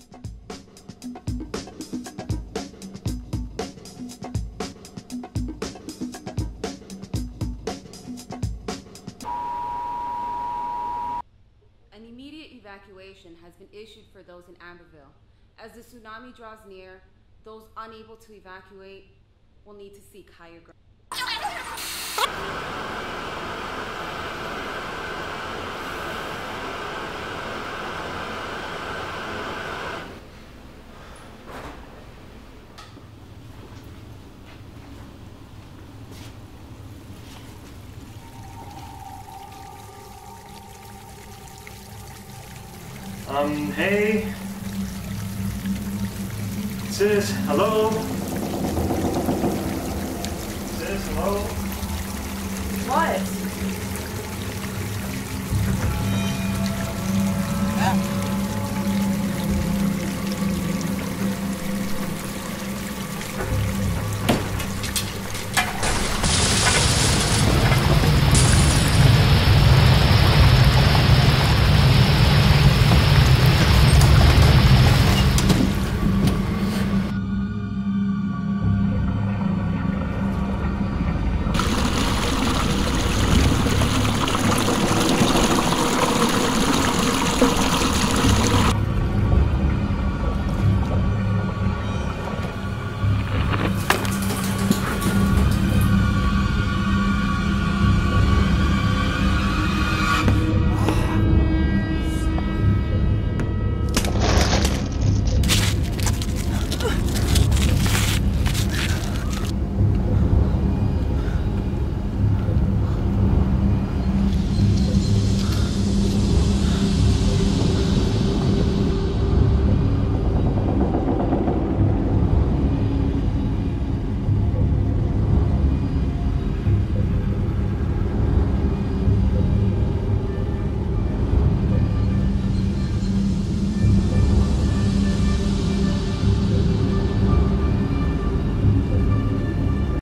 An immediate evacuation has been issued for those in Amberville. As the tsunami draws near, those unable to evacuate will need to seek higher ground. Hey. Sis, hello? Sis, hello? What?